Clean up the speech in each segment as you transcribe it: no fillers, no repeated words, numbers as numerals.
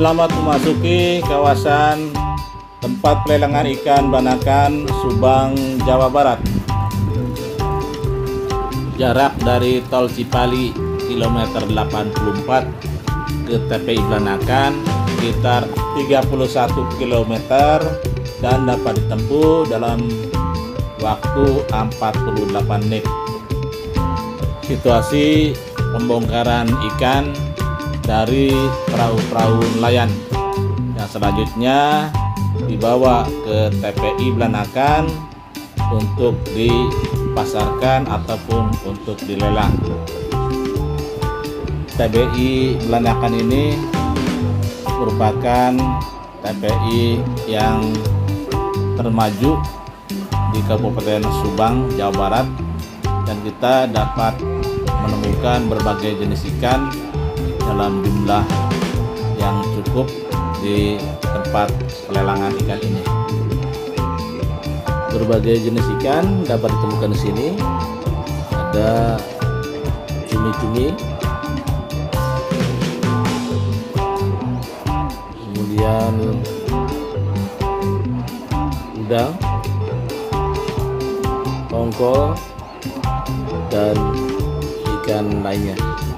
Selamat memasuki kawasan tempat pelelangan ikan Banakan, Subang, Jawa Barat. Jarak dari Tol Cipali kilometer 84 ke TPI Banakan sekitar 31 km dan dapat ditempuh dalam waktu 48 menit. Situasi pembongkaran ikan dari perahu-perahu nelayan yang selanjutnya dibawa ke TPI Banakan untuk dipasarkan ataupun untuk dilelang. TPI Banakan ini merupakan TPI yang termaju di Kabupaten Subang, Jawa Barat, dan kita dapat menemukan berbagai jenis ikan dalam jumlah yang cukup di tempat pelelangan ikan ini. Berbagai jenis ikan dapat ditemukan di sini. Ada cumi-cumi, kemudian udang, tongkol, dan ikan lainnya.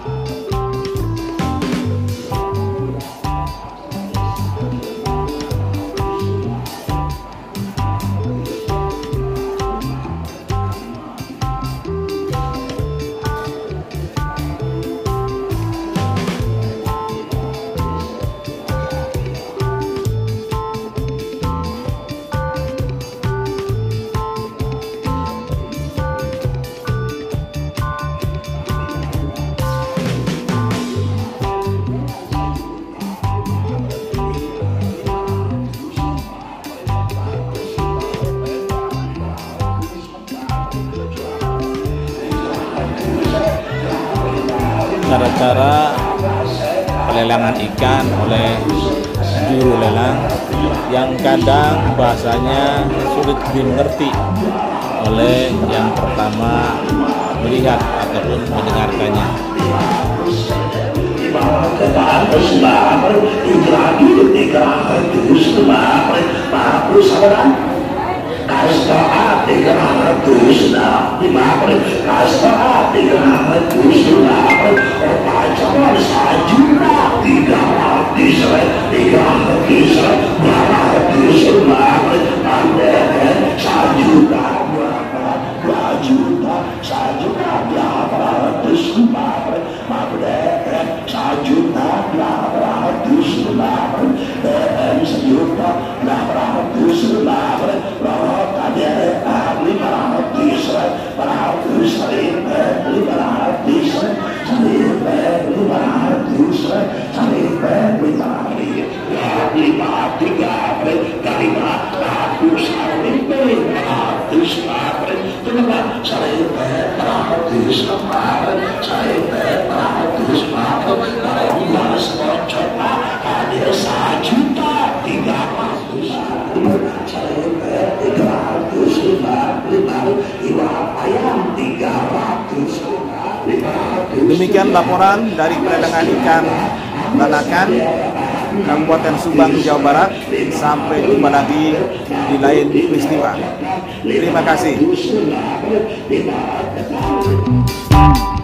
Cara-cara pelelangan ikan oleh juru lelang yang kadang bahasanya sulit dimengerti oleh yang pertama melihat ataupun mendengarkannya. Demikian laporan dari pelelangan ikan Banakan, Kabupaten Subang, Jawa Barat. Sampai jumpa lagi di lain peristiwa. Terima kasih.